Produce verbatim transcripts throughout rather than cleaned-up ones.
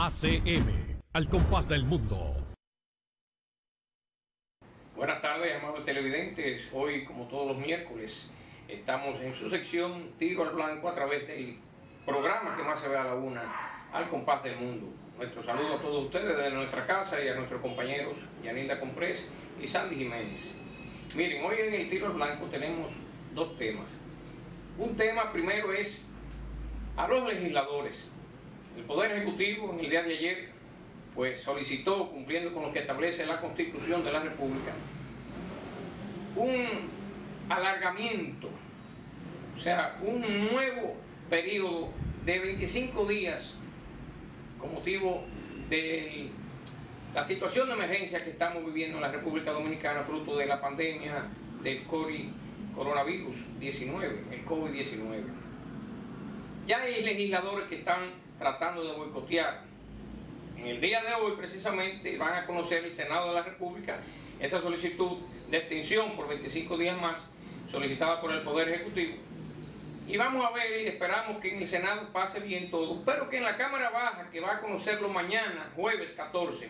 A C M, al compás del mundo. Buenas tardes, amables televidentes. Hoy, como todos los miércoles, estamos en su sección Tiro al Blanco a través del programa que más se ve a la una, al compás del mundo. Nuestro saludo a todos ustedes desde nuestra casa y a nuestros compañeros Yanilda Comprés y Sandy Jiménez. Miren, hoy en el Tiro al Blanco tenemos dos temas. Un tema primero es a los legisladores. El Poder Ejecutivo en el día de ayer pues solicitó, cumpliendo con lo que establece la Constitución de la República, un alargamiento, o sea, un nuevo periodo de veinticinco días con motivo de la situación de emergencia que estamos viviendo en la República Dominicana fruto de la pandemia del coronavirus diecinueve, el COVID diecinueve. Ya hay legisladores que están tratando de boicotear. En el día de hoy precisamente van a conocer el Senado de la República esa solicitud de extensión por veinticinco días más solicitada por el Poder Ejecutivo, y vamos a ver y esperamos que en el Senado pase bien todo, pero que en la Cámara Baja, que va a conocerlo mañana, jueves catorce,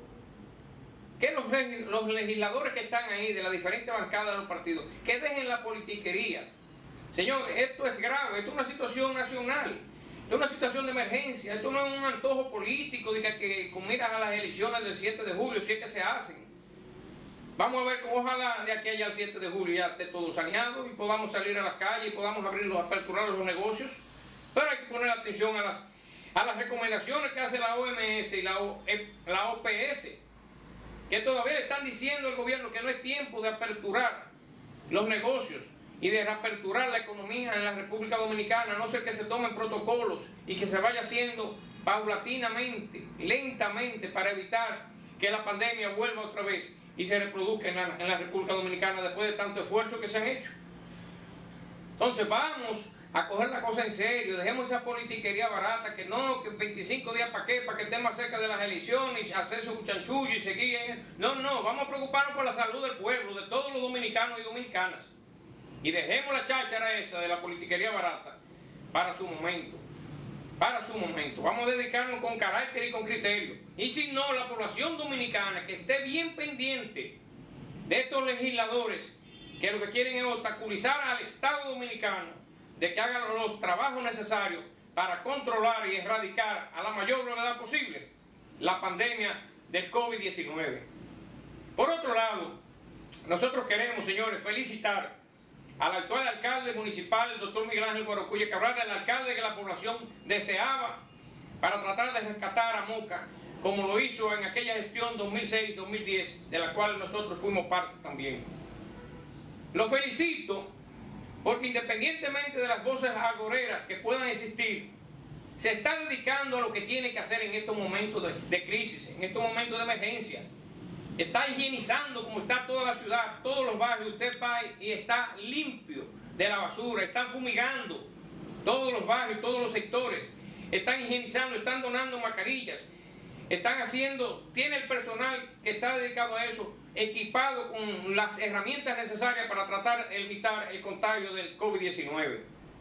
que los, los legisladores que están ahí de las diferentes bancadas de los partidos, que dejen la politiquería. Señores, esto es grave, esto es una situación nacional. Esto es una situación de emergencia, esto no es un antojo político de que, que con miras a las elecciones del siete de julio, si es que se hacen. Vamos a ver cómo ojalá de aquí allá al siete de julio ya esté todo saneado y podamos salir a las calles y podamos abrirlos, aperturar los negocios, pero hay que poner atención a las, a las recomendaciones que hace la O M S y la, o, la O P S, que todavía le están diciendo al gobierno que no es tiempo de aperturar los negocios y de reaperturar la economía en la República Dominicana, a no ser que se tomen protocolos y que se vaya haciendo paulatinamente, lentamente, para evitar que la pandemia vuelva otra vez y se reproduzca en la, en la República Dominicana después de tanto esfuerzo que se han hecho. Entonces vamos a coger la cosa en serio, dejemos esa politiquería barata, que no, que veinticinco días para qué, para que estén más cerca de las elecciones y hacer su chanchullo y seguir. No, no, vamos a preocuparnos por la salud del pueblo, de todos los dominicanos y dominicanas. Y dejemos la cháchara esa de la politiquería barata para su momento, para su momento. Vamos a dedicarnos con carácter y con criterio. Y si no, la población dominicana que esté bien pendiente de estos legisladores que lo que quieren es obstaculizar al Estado dominicano de que hagan los trabajos necesarios para controlar y erradicar a la mayor brevedad posible la pandemia del COVID diecinueve. Por otro lado, nosotros queremos, señores, felicitar al actual alcalde municipal, el doctor Miguel Ángel Guarocuya Cabral, el alcalde que la población deseaba para tratar de rescatar a Moca, como lo hizo en aquella gestión dos mil seis dos mil diez, de la cual nosotros fuimos parte también. Lo felicito porque independientemente de las voces agoreras que puedan existir, se está dedicando a lo que tiene que hacer en estos momentos de, de crisis, en estos momentos de emergencia. Está higienizando como está toda la ciudad, todos los barrios. Usted va y está limpio de la basura, están fumigando todos los barrios, todos los sectores, están higienizando, están donando mascarillas, están haciendo, tiene el personal que está dedicado a eso, equipado con las herramientas necesarias para tratar de evitar el contagio del COVID diecinueve.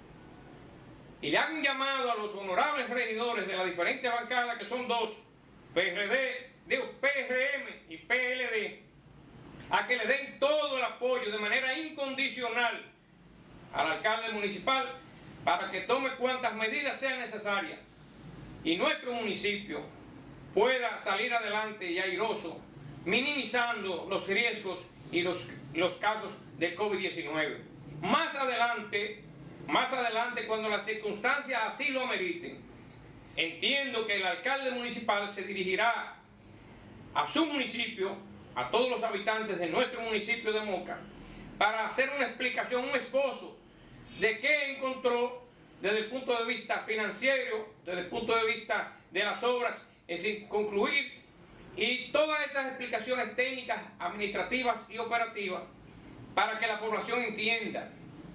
Y le hago un llamado a los honorables regidores de las diferentes bancadas, que son dos, P R D, digo, P R M y P L D, a que le den todo el apoyo de manera incondicional al alcalde municipal para que tome cuantas medidas sean necesarias y nuestro municipio pueda salir adelante y airoso, minimizando los riesgos y los, los casos del COVID diecinueve. Más adelante, más adelante, cuando las circunstancias así lo ameriten, entiendo que el alcalde municipal se dirigirá a su municipio, a todos los habitantes de nuestro municipio de Moca, para hacer una explicación, un esbozo de qué encontró desde el punto de vista financiero, desde el punto de vista de las obras, es decir, concluir, y todas esas explicaciones técnicas, administrativas y operativas, para que la población entienda.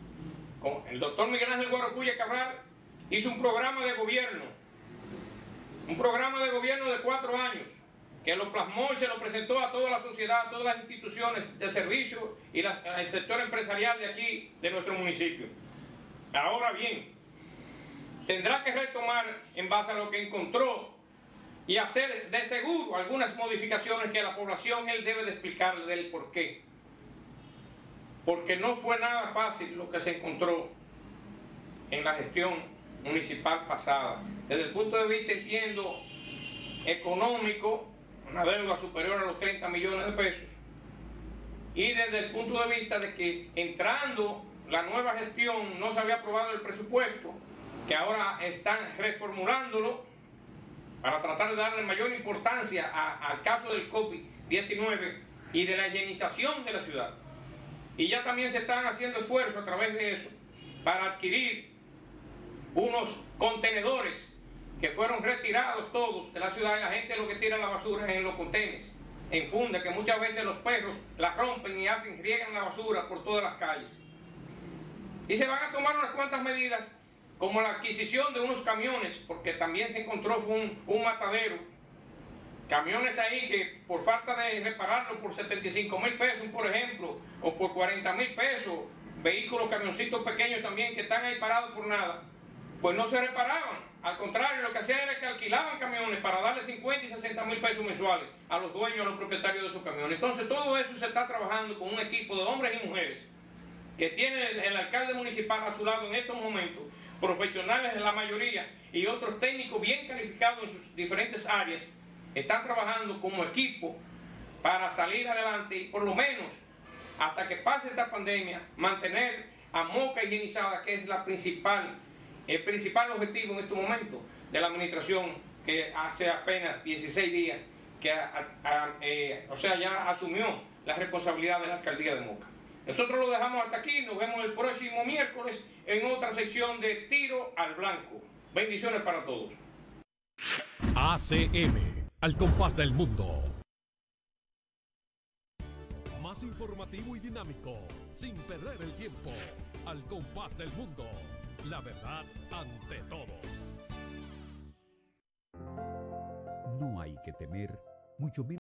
El doctor Miguel Ángel Guarocuya Cabral hizo un programa de gobierno, un programa de gobierno de cuatro años, que lo plasmó y se lo presentó a toda la sociedad, a todas las instituciones de servicio y la, el sector empresarial de aquí, de nuestro municipio. Ahora bien, tendrá que retomar en base a lo que encontró y hacer de seguro algunas modificaciones que a la población él debe de explicarle del por qué. Porque no fue nada fácil lo que se encontró en la gestión municipal pasada. Desde el punto de vista, entiendo, económico, una deuda superior a los treinta millones de pesos. Y desde el punto de vista de que entrando la nueva gestión no se había aprobado el presupuesto, que ahora están reformulándolo para tratar de darle mayor importancia a, al caso del COVID diecinueve y de la higienización de la ciudad. Y ya también se están haciendo esfuerzos a través de eso para adquirir unos contenedores que fueron retirados todos de la ciudad, y la gente lo que tira la basura es en los contenedores, en funda, que muchas veces los perros las rompen y hacen, riegan la basura por todas las calles. Y se van a tomar unas cuantas medidas, como la adquisición de unos camiones, porque también se encontró fue un, un matadero, camiones ahí que por falta de repararlo por setenta y cinco mil pesos, por ejemplo, o por cuarenta mil pesos, vehículos, camioncitos pequeños también que están ahí parados por nada, pues no se reparaban. Al contrario, lo que hacían era que alquilaban camiones para darle cincuenta y sesenta mil pesos mensuales a los dueños, a los propietarios de esos camiones. Entonces todo eso se está trabajando con un equipo de hombres y mujeres que tiene el, el alcalde municipal a su lado en estos momentos, profesionales en la mayoría y otros técnicos bien calificados en sus diferentes áreas, están trabajando como equipo para salir adelante y por lo menos hasta que pase esta pandemia mantener a Moca higienizada, que es la principal, el principal objetivo en este momento de la administración, que hace apenas dieciséis días que a, a, eh, o sea, ya asumió la responsabilidad de la alcaldía de Moca. Nosotros lo dejamos hasta aquí, nos vemos el próximo miércoles en otra sección de Tiro al Blanco. Bendiciones para todos. A C M, al compás del mundo. Más informativo y dinámico, sin perder el tiempo. Al compás del mundo, la verdad ante todo. No hay que temer, mucho menos